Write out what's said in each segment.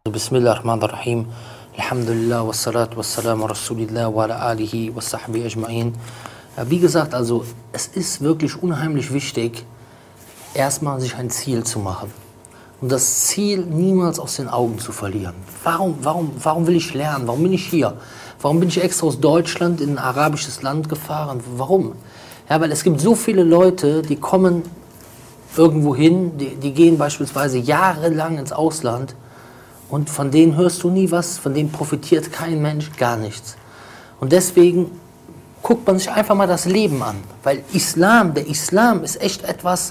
Bismillahirrahmanirrahim. Alhamdulillah, wassalatu wassalamu rasulillah wa ala alihi wa sahbihi ajma'in. Wie gesagt, also es ist wirklich unheimlich wichtig, erstmal sich ein Ziel zu machen. Und das Ziel niemals aus den Augen zu verlieren. Warum will ich lernen? Warum bin ich hier? Warum bin ich extra aus Deutschland in ein arabisches Land gefahren? Warum? Ja, weil es gibt so viele Leute, die kommen irgendwo hin, die gehen beispielsweise jahrelang ins Ausland und von denen hörst du nie was, von denen profitiert kein Mensch, gar nichts. Und deswegen guckt man sich einfach mal das Leben an, weil der Islam ist echt etwas,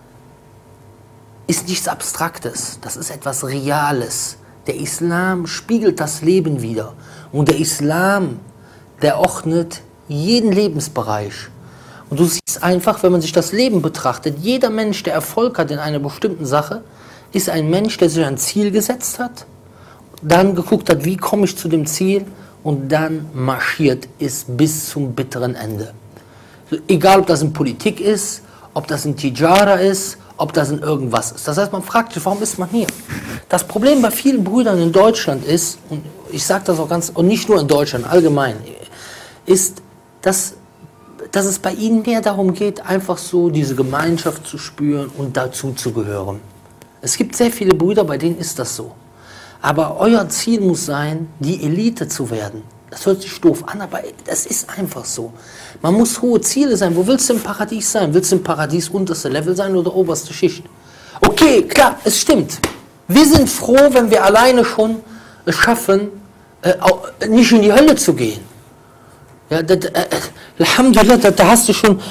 ist nichts Abstraktes, das ist etwas Reales. Der Islam spiegelt das Leben wider und der Islam, der ordnet jeden Lebensbereich. Und du siehst einfach, wenn man sich das Leben betrachtet, jeder Mensch, der Erfolg hat in einer bestimmten Sache, ist ein Mensch, der sich ein Ziel gesetzt hat, dann geguckt hat, wie komme ich zu dem Ziel und dann marschiert es bis zum bitteren Ende. Egal, ob das in Politik ist, ob das in Tijara ist, ob das in irgendwas ist. Das heißt, man fragt sich, warum ist man hier? Das Problem bei vielen Brüdern in Deutschland ist, und ich sage das auch ganz, und nicht nur in Deutschland, allgemein, ist, dass es bei ihnen mehr darum geht, einfach so diese Gemeinschaft zu spüren und dazu zu gehören. Es gibt sehr viele Brüder, bei denen ist das so. Aber euer Ziel muss sein, die Elite zu werden. Das hört sich doof an, aber das ist einfach so. Man muss hohe Ziele sein. Wo willst du im Paradies sein? Willst du im Paradies unterste Level sein oder oberste Schicht? Okay, klar, es stimmt. Wir sind froh, wenn wir alleine schon es schaffen, nicht in die Hölle zu gehen. Ja, Alhamdulillah, da hast du schon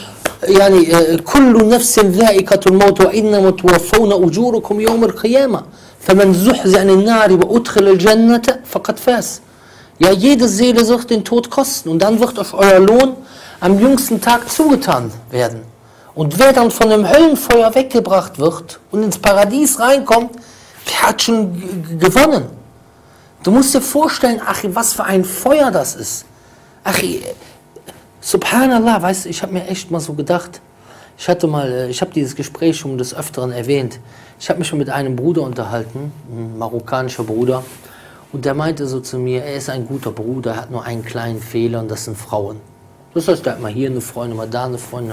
kullu nafsin dha'iqatul maut wa innama tuwaffawna ujurakum yawm al-qiyamah faman zuhziha 'anil nari wa udkhila al-jannata faqad faz. Ja, jede Seele wird den Tod kosten und dann wird euch euer Lohn am jüngsten Tag zugetan werden. Und wer dann von dem Höllenfeuer weggebracht wird und ins Paradies reinkommt, der hat schon gewonnen. Du musst dir vorstellen, Achi, was für ein Feuer das ist. Achi, Subhanallah, weißt du, ich habe mir echt mal so gedacht, ich habe dieses Gespräch schon des Öfteren erwähnt, ich habe mich schon mit einem Bruder unterhalten, ein marokkanischer Bruder, und der meinte so zu mir, er ist ein guter Bruder, er hat nur einen kleinen Fehler und das sind Frauen. Das heißt, er hat mal hier eine Freundin, mal da eine Freundin,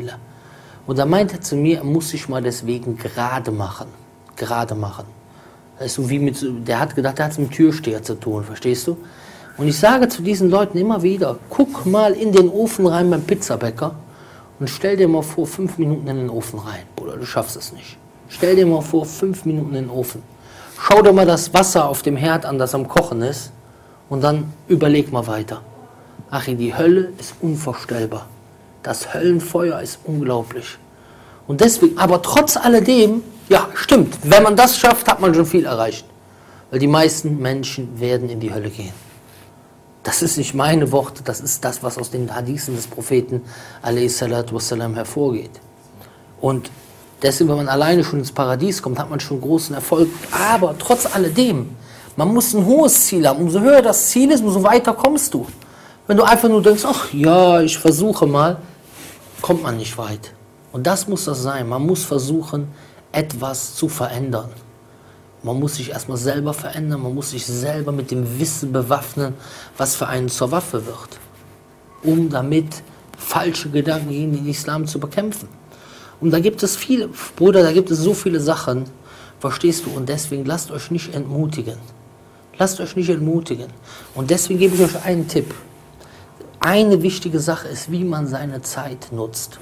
und da meinte er zu mir, er muss sich mal deswegen gerade machen. Das ist so wie der hat gedacht, er hat es mit dem Türsteher zu tun, verstehst du? Und ich sage zu diesen Leuten immer wieder, guck mal in den Ofen rein beim Pizzabäcker und stell dir mal vor, 5 Minuten in den Ofen rein. Bruder, du schaffst es nicht. Stell dir mal vor, 5 Minuten in den Ofen. Schau dir mal das Wasser auf dem Herd an, das am Kochen ist, und dann überleg mal weiter. Achi, die Hölle ist unvorstellbar. Das Höllenfeuer ist unglaublich. Und deswegen, aber trotz alledem, ja, stimmt, wenn man das schafft, hat man schon viel erreicht. Weil die meisten Menschen werden in die Hölle gehen. Das ist nicht meine Worte, das ist das, was aus den Hadithen des Propheten a.s. hervorgeht. Und deswegen, wenn man alleine schon ins Paradies kommt, hat man schon großen Erfolg. Aber trotz alledem, man muss ein hohes Ziel haben. Umso höher das Ziel ist, umso weiter kommst du. Wenn du einfach nur denkst, ach ja, ich versuche mal, kommt man nicht weit. Und das muss das sein. Man muss versuchen, etwas zu verändern. Man muss sich erstmal selber verändern, man muss sich selber mit dem Wissen bewaffnen, was für einen zur Waffe wird, um damit falsche Gedanken gegen den Islam zu bekämpfen. Und da gibt es viele, Bruder, da gibt es so viele Sachen, verstehst du? Und deswegen lasst euch nicht entmutigen. Lasst euch nicht entmutigen. Und deswegen gebe ich euch einen Tipp. Eine wichtige Sache ist, wie man seine Zeit nutzt.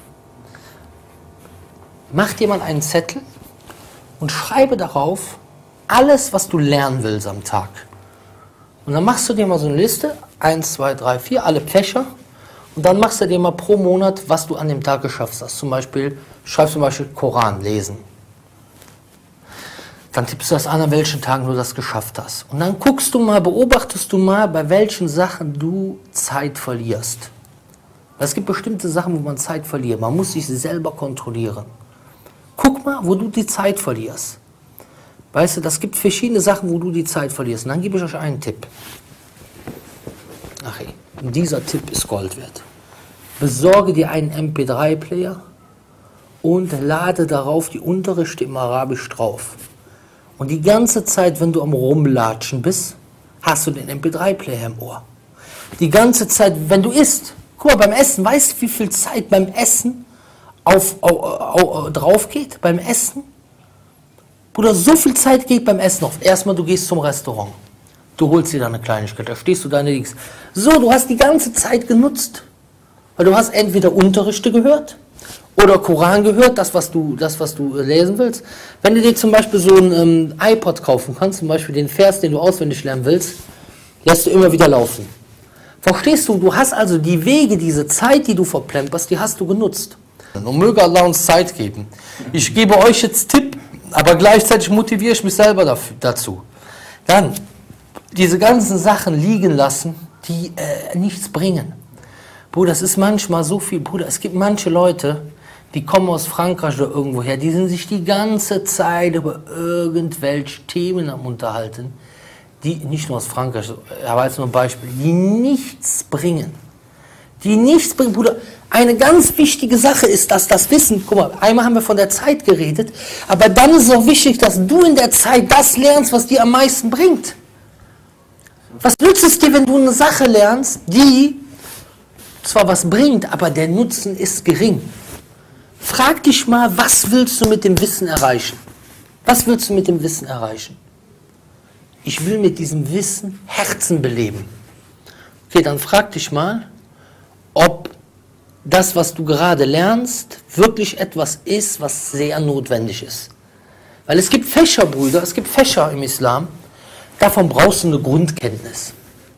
Mach dir mal einen Zettel und schreibe darauf, alles, was du lernen willst am Tag. Und dann machst du dir mal so eine Liste, 1, 2, 3, 4, alle Fächer. Und dann machst du dir mal pro Monat, was du an dem Tag geschafft hast. Schreibst zum Beispiel Koran lesen. Dann tippst du das an welchen Tagen du das geschafft hast. Und dann guckst du mal, beobachtest du mal, bei welchen Sachen du Zeit verlierst. Weil es gibt bestimmte Sachen, wo man Zeit verliert. Man muss sich selber kontrollieren. Guck mal, wo du die Zeit verlierst. Weißt du, das gibt verschiedene Sachen, wo du die Zeit verlierst. Und dann gebe ich euch einen Tipp. Ach, dieser Tipp ist Gold wert. Besorge dir einen MP3-Player und lade darauf die Unterrichte im Arabisch drauf. Und die ganze Zeit, wenn du am Rumlatschen bist, hast du den MP3-Player im Ohr. Die ganze Zeit, wenn du isst, guck mal, beim Essen, weißt du, wie viel Zeit beim Essen drauf geht? Beim Essen? Bruder, so viel Zeit geht beim Essen auf. Erstmal, du gehst zum Restaurant. Du holst dir da eine Kleinigkeit, da stehst du deine Dings. So, du hast die ganze Zeit genutzt. Weil du hast entweder Unterrichte gehört oder Koran gehört, das was du lesen willst. Wenn du dir zum Beispiel so ein iPod kaufen kannst, zum Beispiel den Vers, den du auswendig lernen willst, lässt du immer wieder laufen. Verstehst du? Du hast also die Wege, diese Zeit, die du verplemperst, die hast du genutzt. Und möge Allah uns Zeit geben. Ich gebe euch jetzt Tipp, aber gleichzeitig motiviere ich mich selber dazu. Dann diese ganzen Sachen liegen lassen, die nichts bringen. Bruder, das ist manchmal so viel. Bruder, es gibt manche Leute, die kommen aus Frankreich oder irgendwoher, die sind sich die ganze Zeit über irgendwelche Themen am Unterhalten, die nicht nur aus Frankreich, aber als nur ein Beispiel, die nichts bringen. Die nichts bringen, Bruder. Eine ganz wichtige Sache ist, dass das Wissen, guck mal, einmal haben wir von der Zeit geredet, aber dann ist es auch wichtig, dass du in der Zeit das lernst, was dir am meisten bringt. Was nützt es dir, wenn du eine Sache lernst, die zwar was bringt, aber der Nutzen ist gering? Frag dich mal, was willst du mit dem Wissen erreichen? Was willst du mit dem Wissen erreichen? Ich will mit diesem Wissen Herzen beleben. Okay, dann frag dich mal, ob das, was du gerade lernst, wirklich etwas ist, was sehr notwendig ist. Weil es gibt Fächer, Brüder, es gibt Fächer im Islam, davon brauchst du eine Grundkenntnis.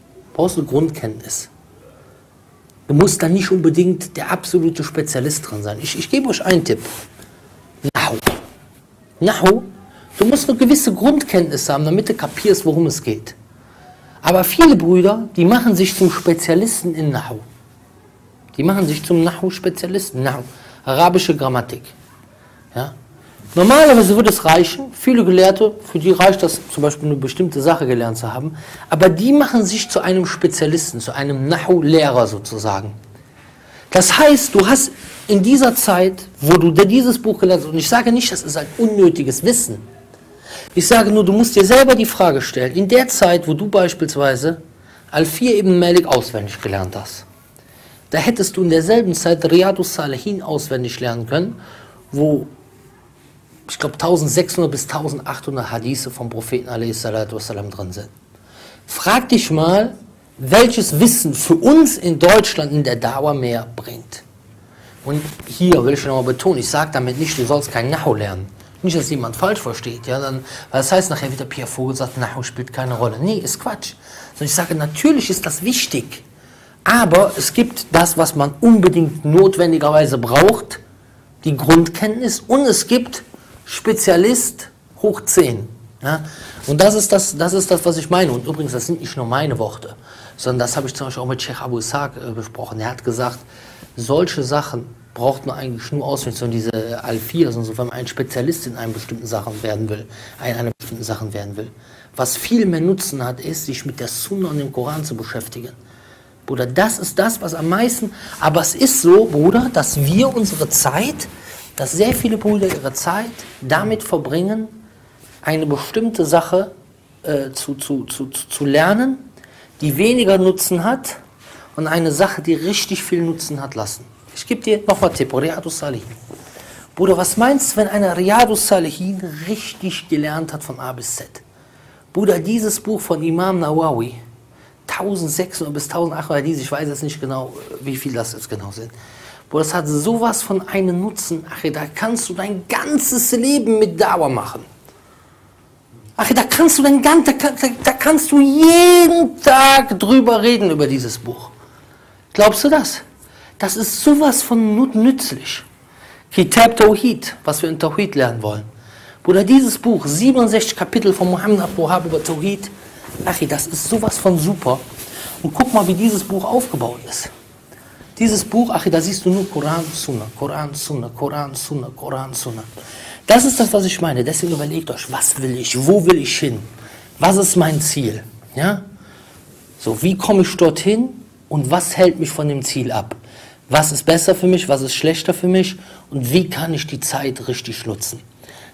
Du musst da nicht unbedingt der absolute Spezialist drin sein. Ich gebe euch einen Tipp. Nahu. Du musst eine gewisse Grundkenntnis haben, damit du kapierst, worum es geht. Aber viele Brüder, die machen sich zum Spezialisten in Nahu. Die machen sich zum Nahu-Spezialisten. Nahu, arabische Grammatik. Ja? Normalerweise würde es reichen, viele Gelehrte, für die reicht das zum Beispiel eine bestimmte Sache gelernt zu haben, aber die machen sich zu einem Spezialisten, zu einem Nahu-Lehrer sozusagen. Das heißt, du hast in dieser Zeit, wo du dieses Buch gelernt hast, und ich sage nicht, das ist ein unnötiges Wissen, ich sage nur, du musst dir selber die Frage stellen, in der Zeit, wo du beispielsweise Al-Fir ibn Malik auswendig gelernt hast, da hättest du in derselben Zeit Riyadus Salihin auswendig lernen können, wo ich glaube 1600 bis 1800 Hadithe vom Propheten a.s. drin sind. Frag dich mal, welches Wissen für uns in Deutschland in der Dauer mehr bringt. Und hier will ich nochmal betonen, ich sage damit nicht, du sollst kein Nahu lernen. Nicht, dass jemand falsch versteht. Ja, dann, weil das heißt nachher wieder, Pierre Vogel sagt, Nahu spielt keine Rolle. Nee, ist Quatsch. Sondern ich sage, natürlich ist das wichtig. Aber es gibt das, was man unbedingt notwendigerweise braucht, die Grundkenntnis, und es gibt Spezialist hoch 10. Ja? Und das ist das, was ich meine. Und übrigens, das sind nicht nur meine Worte, sondern das habe ich zum Beispiel auch mit Sheikh Abu Ishaq besprochen. Er hat gesagt, solche Sachen braucht man eigentlich nur auswendig, sondern diese Al-Fir, also wenn man ein Spezialist in einer bestimmten Sache werden will, Was viel mehr Nutzen hat, ist, sich mit der Sunna und dem Koran zu beschäftigen. Bruder, das ist das, was am meisten, aber es ist so, Bruder, dass wir unsere Zeit, dass sehr viele Brüder ihre Zeit damit verbringen, eine bestimmte Sache zu lernen, die weniger Nutzen hat, und eine Sache, die richtig viel Nutzen hat, lassen. Ich gebe dir nochmal einen Tipp, Riyadus Salihin. Bruder, was meinst du, wenn einer Riyadus Salihin richtig gelernt hat von A bis Z? Bruder, dieses Buch von Imam Nawawi, 1600 bis 1800, ich weiß jetzt nicht genau, wie viel das jetzt genau sind. Bruder, das hat sowas von einem Nutzen, da kannst du dein ganzes Leben mit Dauer machen. Da kannst du jeden Tag drüber reden, über dieses Buch. Glaubst du das? Das ist sowas von nützlich. Kitab Tawhid, was wir in Tawhid lernen wollen. Bruder, dieses Buch, 67 Kapitel von Muhammad Abdul Wahhab über Tawhid, das ist sowas von super. Und guck mal, wie dieses Buch aufgebaut ist. Dieses Buch, da siehst du nur Koran, Sunna, Koran, Sunna, Koran, Sunna, Koran, Sunna. Das ist das, was ich meine. Deswegen überlegt euch, was will ich, wo will ich hin? Was ist mein Ziel? Ja? So, wie komme ich dorthin und was hält mich von dem Ziel ab? Was ist besser für mich, was ist schlechter für mich und wie kann ich die Zeit richtig nutzen?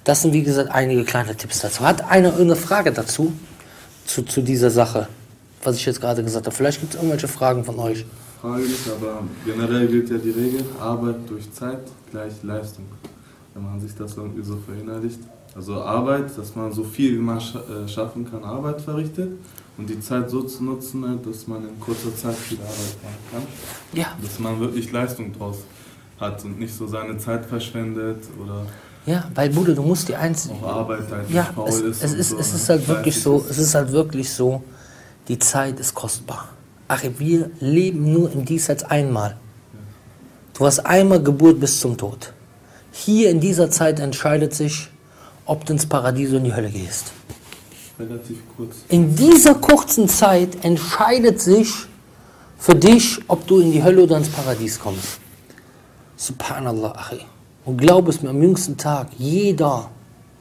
Das sind wie gesagt einige kleine Tipps dazu. Hat einer irgendeine Frage dazu? Zu dieser Sache, was ich jetzt gerade gesagt habe? Vielleicht gibt es irgendwelche Fragen von euch. Frage nicht, aber generell gilt ja die Regel, Arbeit durch Zeit gleich Leistung. Wenn man sich das irgendwie so verinnerlicht. Also Arbeit, dass man so viel wie man schaffen kann, Arbeit verrichtet und die Zeit so zu nutzen, dass man in kurzer Zeit viel Arbeit machen kann. Ja. Dass man wirklich Leistung draus hat und nicht so seine Zeit verschwendet oder... Ja, weil Bruder, du musst die einzige... Auch Arbeit halt ja, nicht faul ist. Es ist halt wirklich so, es ist halt wirklich so, die Zeit ist kostbar. Ach, wir leben nur im Diesseits einmal. Du hast einmal Geburt bis zum Tod. Hier in dieser Zeit entscheidet sich, ob du ins Paradies oder in die Hölle gehst. Relativ kurz. In dieser kurzen Zeit entscheidet sich für dich, ob du in die Hölle oder ins Paradies kommst. Subhanallah, Achi. Und glaub es mir, am jüngsten Tag, jeder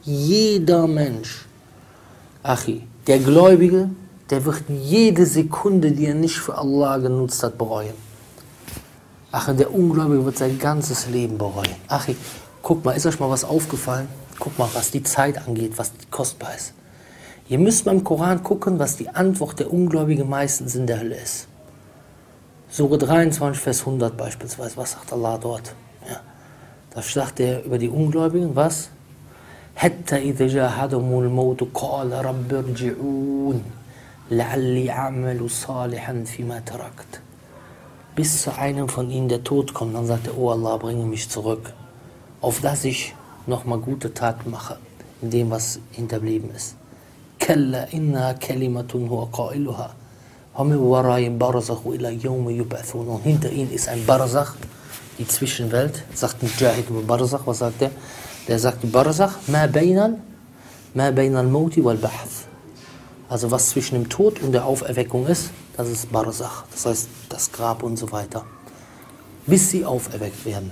Mensch, Achi, der Gläubige, der wird jede Sekunde, die er nicht für Allah genutzt hat, bereuen. Achi, der Ungläubige wird sein ganzes Leben bereuen. Achi, guck mal, ist euch mal was aufgefallen? Guck mal, was die Zeit angeht, was kostbar ist. Ihr müsst mal im Koran gucken, was die Antwort der Ungläubigen meistens in der Hölle ist. Sure 23, Vers 100 beispielsweise, was sagt Allah dort? Ja. Da sagt er über die Ungläubigen, was? Hatta idha jahadumul mautu qala rabbi irji'un la'alli a'malu salihan fima tarakt. Bis zu einem von ihnen der Tod kommt, dann sagt er, oh Allah, bringe mich zurück, auf dass ich nochmal gute Taten mache, in dem, was hinterblieben ist. Kalla inna kalimatun huwa qailuha wa min wara'ihim barzakhu ila yawmi yub'athun. Und hinter ihnen ist ein Barzakh, die Zwischenwelt. Sagt Mujahid über Barzakh, was sagt er? Der sagt, Barzakh ma bayna al-mauti wal-ba'th. Also was zwischen dem Tod und der Auferweckung ist, das ist Barzakh. Das heißt das Grab und so weiter. Bis sie auferweckt werden.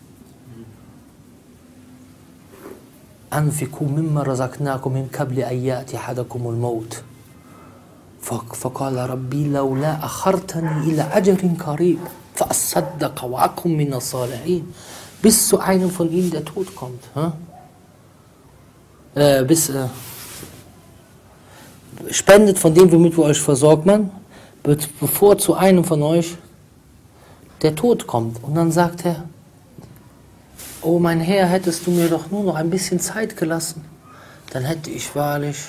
أنفقوا مما رزقناكم من قبل أن يأتي أحدكم الموت فقال ربي لولا أخرتني إلى أجل قريب فأصدق وأكن من الصالحين. Bis zu einem von ihnen der Tod kommt. Spendet von dem, womit wir euch versorgt man, bevor zu einem von euch der Tod kommt. Und dann sagt er, oh mein Herr, hättest du mir doch nur noch ein bisschen Zeit gelassen, dann hätte ich wahrlich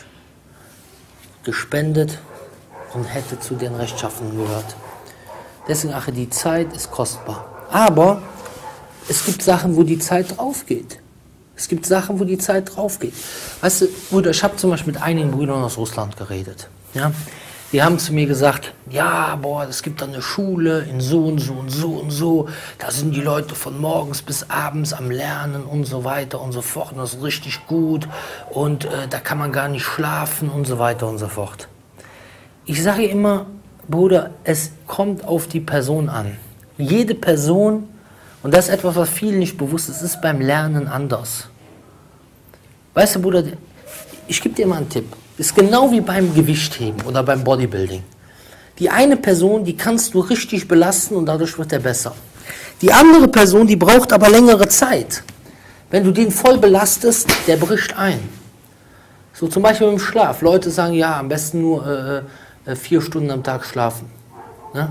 gespendet und hätte zu den Rechtschaffenen gehört. Deswegen, ach, die Zeit ist kostbar. Aber es gibt Sachen, wo die Zeit drauf geht. Es gibt Sachen, wo die Zeit drauf geht. Weißt du, Bruder, ich habe zum Beispiel mit einigen Brüdern aus Russland geredet. Ja? Die haben zu mir gesagt, ja, boah, es gibt da eine Schule in so und so und so und so. Da sind die Leute von morgens bis abends am Lernen und so weiter und so fort. Und das ist richtig gut. Und da kann man gar nicht schlafen und so weiter und so fort. Ich sage immer, Bruder, es kommt auf die Person an. Jede Person, und das ist etwas, was vielen nicht bewusst ist, ist beim Lernen anders. Weißt du, Bruder, ich gebe dir mal einen Tipp. Ist genau wie beim Gewichtheben oder beim Bodybuilding. Die eine Person, die kannst du richtig belasten und dadurch wird er besser. Die andere Person, die braucht aber längere Zeit. Wenn du den voll belastest, der bricht ein. So zum Beispiel im Schlaf. Leute sagen, ja, am besten nur 4 Stunden am Tag schlafen. Ne?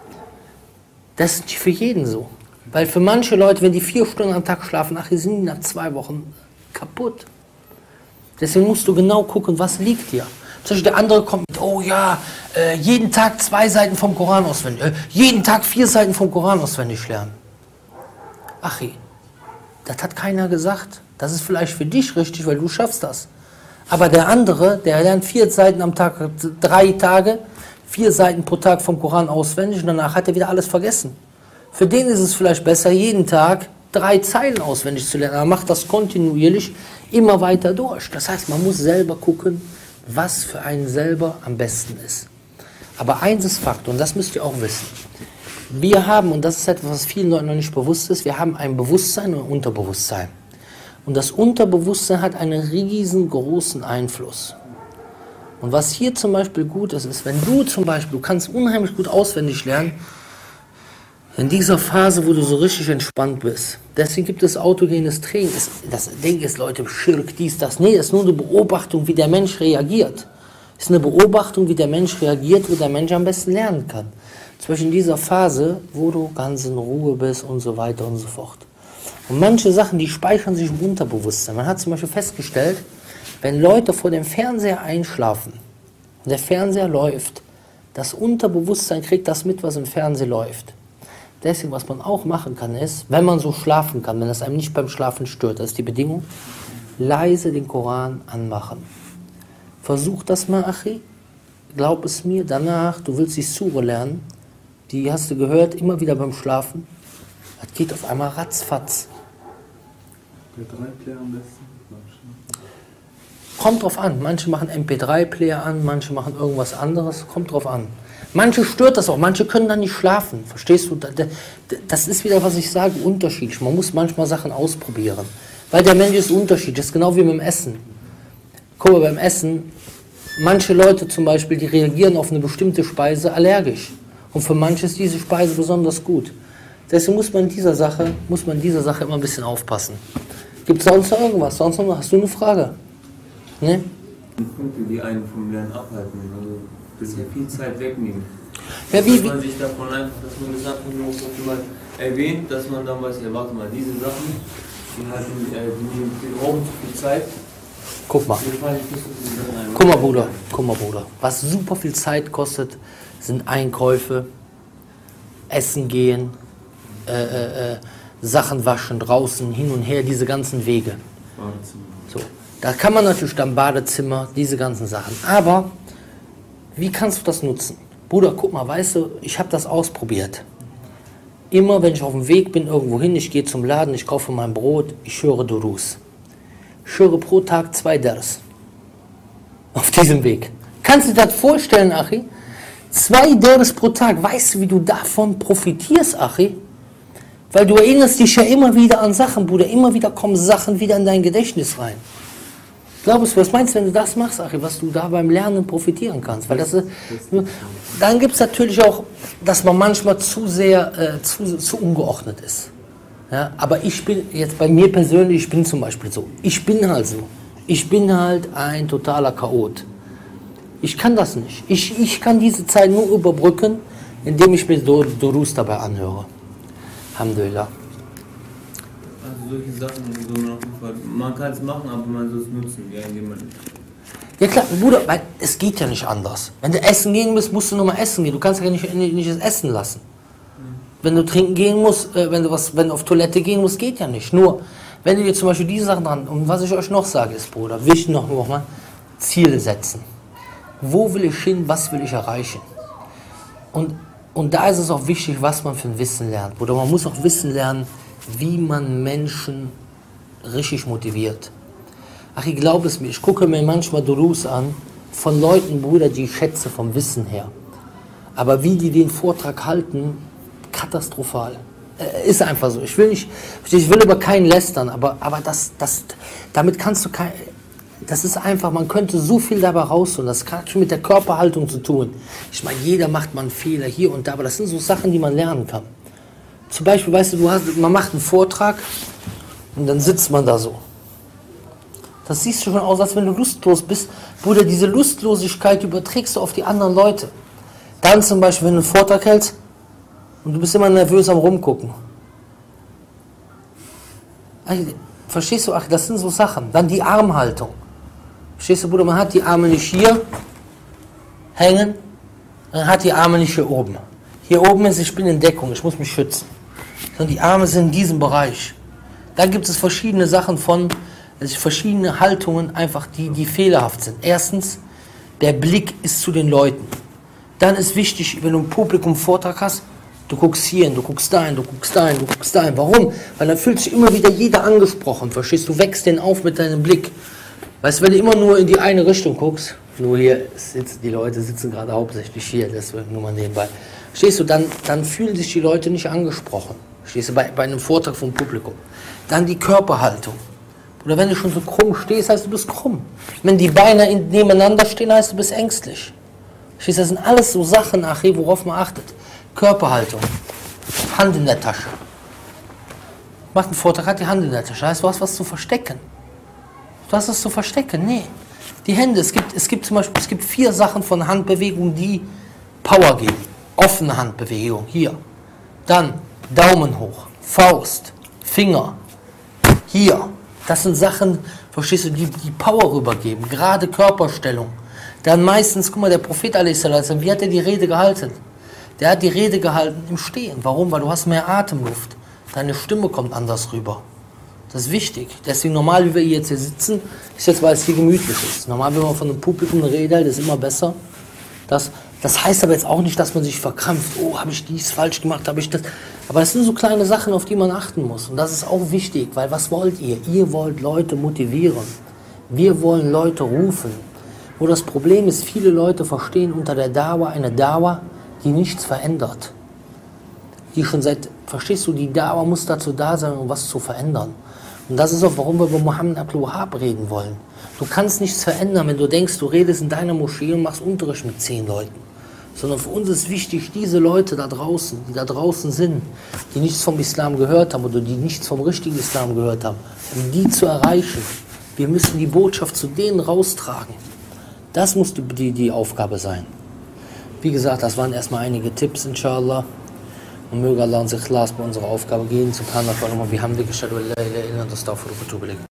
Das ist nicht für jeden so. Weil für manche Leute, wenn die 4 Stunden am Tag schlafen, ach, die sind nach 2 Wochen kaputt. Deswegen musst du genau gucken, was liegt dir. Zum Beispiel der andere kommt mit, oh ja, jeden Tag 2 Seiten vom Koran auswendig, jeden Tag 4 Seiten vom Koran auswendig lernen. Achi, das hat keiner gesagt. Das ist vielleicht für dich richtig, weil du schaffst das. Aber der andere, der lernt 4 Seiten am Tag, 3 Tage, 4 Seiten pro Tag vom Koran auswendig und danach hat er wieder alles vergessen. Für den ist es vielleicht besser, jeden Tag 3 Zeilen auswendig zu lernen. Er macht das kontinuierlich immer weiter durch. Das heißt, man muss selber gucken, was für einen selber am besten ist. Aber eins ist Fakt, und das müsst ihr auch wissen. Wir haben, und das ist etwas, was vielen Leuten noch nicht bewusst ist, wir haben ein Bewusstsein und ein Unterbewusstsein. Und das Unterbewusstsein hat einen riesengroßen Einfluss. Und was hier zum Beispiel gut ist, ist, wenn du zum Beispiel, du kannst unheimlich gut auswendig lernen, In dieser Phase, wo du so richtig entspannt bist. Deswegen gibt es autogenes Training. Das Ding ist, Leute, Schirk, dies, das. Nee, das ist nur eine Beobachtung, wie der Mensch reagiert. Das ist eine Beobachtung, wie der Mensch reagiert, wo der Mensch am besten lernen kann. Zum Beispiel in dieser Phase, wo du ganz in Ruhe bist und so weiter und so fort. Und manche Sachen, die speichern sich im Unterbewusstsein. Man hat zum Beispiel festgestellt, wenn Leute vor dem Fernseher einschlafen und der Fernseher läuft, das Unterbewusstsein kriegt das mit, was im Fernsehen läuft. Deswegen, was man auch machen kann, ist, wenn man so schlafen kann, wenn das einem nicht beim Schlafen stört, das ist die Bedingung, leise den Koran anmachen. Versuch das mal, Achi. Glaub es mir, danach, du willst die Sure lernen, die hast du gehört, immer wieder beim Schlafen. Das geht auf einmal ratzfatz. MP3-Player am besten. Kommt drauf an. Manche machen MP3-Player an, manche machen irgendwas anderes. Kommt drauf an. Manche stört das auch, manche können dann nicht schlafen. Verstehst du? Das ist wieder, was ich sage, unterschiedlich. Man muss manchmal Sachen ausprobieren. Weil der Mensch ist unterschiedlich. Das ist genau wie beim Essen. Guck mal, beim Essen, manche Leute zum Beispiel, die reagieren auf eine bestimmte Speise allergisch. Und für manche ist diese Speise besonders gut. Deswegen muss man in dieser Sache immer ein bisschen aufpassen. Gibt es sonst noch irgendwas? Sonst noch, hast du eine Frage? Ne? Punkte, die einen vom Lernen abhalten, also das ja viel Zeit wegnehmen. Ja, dass man sich davon einfach, dass man das einfach nur mal erwähnt, dass man dann weiß, ja warte mal, diese Sachen, die nehmen den Raum zu viel Zeit. Guck mal. Guck mal, Bruder. Was super viel Zeit kostet, sind Einkäufe, Essen gehen, Sachen waschen, draußen, hin und her, diese ganzen Wege. So. Da kann man natürlich dann Badezimmer, diese ganzen Sachen. Aber wie kannst du das nutzen? Bruder, guck mal, weißt du, ich habe das ausprobiert. Immer wenn ich auf dem Weg bin, irgendwo hin, ich gehe zum Laden, ich kaufe mein Brot, ich höre Durus. Ich höre pro Tag 2 Dars. Auf diesem Weg. Kannst du dir das vorstellen, Achi? 2 Dars pro Tag. Weißt du, wie du davon profitierst, Achi? Weil du erinnerst dich ja immer wieder an Sachen, Bruder. Immer wieder kommen Sachen wieder in dein Gedächtnis rein. Glaubst du, was meinst du, wenn du das machst, Achi, was du da beim Lernen profitieren kannst? Weil das ist, dann gibt es natürlich auch, dass man manchmal zu sehr, zu ungeordnet ist. Ja, aber ich bin, jetzt bei mir persönlich, ich bin zum Beispiel so. Ich bin halt so. Ich bin halt ein totaler Chaot. Ich kann das nicht. Ich kann diese Zeit nur überbrücken, indem ich mir Durus dabei anhöre. Alhamdulillah. Also solche Sachen, so man kann es machen, aber man soll es nutzen, ja, indem man... Ja klar, Bruder, weil es geht ja nicht anders. Wenn du essen gehen musst, musst du nur mal essen gehen. Du kannst ja nicht das Essen lassen. Wenn du trinken gehen musst, wenn du auf Toilette gehen musst, geht ja nicht. Nur, wenn du dir zum Beispiel diese Sachen dran, und was ich euch noch sage ist, Bruder, wichtig noch mal, Ziele setzen. Wo will ich hin, was will ich erreichen? Und da ist es auch wichtig, was man für ein Wissen lernt. Bruder, man muss auch Wissen lernen, wie man Menschen richtig motiviert. Ach, ich glaube es mir, ich gucke mir manchmal Durus an, von Leuten, Bruder, die ich schätze vom Wissen her. Aber wie die den Vortrag halten, katastrophal. Ist einfach so. Ich will über keinen lästern, aber damit kannst du kein... Das ist einfach, man könnte so viel dabei rausholen. Das hat schon mit der Körperhaltung zu tun. Ich meine, jeder macht mal einen Fehler hier und da, aber das sind so Sachen, die man lernen kann. Zum Beispiel, weißt du, man macht einen Vortrag und dann sitzt man da so. Das siehst du schon aus, als wenn du lustlos bist. Bruder, diese Lustlosigkeit überträgst du auf die anderen Leute. Dann zum Beispiel, wenn du einen Vortrag hältst und du bist immer nervös am Rumgucken. Verstehst du, ach, das sind so Sachen. Dann die Armhaltung. Verstehst du, Bruder, man hat die Arme nicht hier hängen, man hat die Arme nicht hier oben. Hier oben ist, ich bin in Deckung, ich muss mich schützen. Sondern die Arme sind in diesem Bereich. Da gibt es verschiedene Sachen verschiedene Haltungen, einfach die fehlerhaft sind. Erstens, der Blick ist zu den Leuten. Dann ist wichtig, wenn du im Publikum einen Vortrag hast, du guckst hier hin, du guckst da hin, du guckst da hin, du guckst da hin. Warum? Weil dann fühlt sich immer wieder jeder angesprochen, verstehst du? Du wächst den auf mit deinem Blick. Weißt du, wenn du immer nur in die eine Richtung guckst, nur hier sitzen die Leute, sitzen gerade hauptsächlich hier, deswegen nur mal nebenbei. Verstehst du, dann fühlen sich die Leute nicht angesprochen. Verstehst du, bei einem Vortrag vom Publikum. Dann die Körperhaltung. Oder wenn du schon so krumm stehst, heißt du bist krumm. Wenn die Beine nebeneinander stehen, heißt du bist ängstlich. Verstehst du, das sind alles so Sachen, worauf man achtet. Körperhaltung. Hand in der Tasche. Macht einen Vortrag, hat die Hand in der Tasche. Heißt, du hast was zu verstecken. Du hast was zu verstecken. Nee. Die Hände, es gibt zum Beispiel, es gibt 4 Sachen von Handbewegungen, die Power geben. Offene Handbewegung, hier. Dann Daumen hoch, Faust, Finger, hier. Das sind Sachen, verstehst du, die Power rübergeben. Gerade Körperstellung. Dann meistens, guck mal, der Prophet a.s., wie hat er die Rede gehalten? Der hat die Rede gehalten im Stehen. Warum? Weil du hast mehr Atemluft. Deine Stimme kommt anders rüber. Das ist wichtig. Deswegen normal, wie wir jetzt hier sitzen, ist jetzt, weil es hier gemütlich ist. Normal, wenn man von einem Publikum eine Rede hält, ist immer besser. Das heißt aber jetzt auch nicht, dass man sich verkrampft. Oh, habe ich dies falsch gemacht, habe ich das. Aber es sind so kleine Sachen, auf die man achten muss. Und das ist auch wichtig, weil was wollt ihr? Ihr wollt Leute motivieren. Wir wollen Leute rufen. Wo das Problem ist, viele Leute verstehen unter der Dawa eine Dawa, die nichts verändert. Die schon verstehst du, die Dawa muss dazu da sein, um was zu verändern. Und das ist auch, warum wir über Mohammed Abdul Wahhab reden wollen. Du kannst nichts verändern, wenn du denkst, du redest in deiner Moschee und machst Unterricht mit 10 Leuten. Sondern für uns ist wichtig, diese Leute da draußen, die da draußen sind, die nichts vom Islam gehört haben oder die nichts vom richtigen Islam gehört haben, um die zu erreichen. Wir müssen die Botschaft zu denen raustragen. Das muss die Aufgabe sein. Wie gesagt, das waren erstmal einige Tipps, inshallah. Und möge Allah uns Ikhlas bei unserer Aufgabe geben. Subhanallah, wa bihamdika, ashhadu an la ilaha illa anta, astaghfiruka wa atubu ilayk.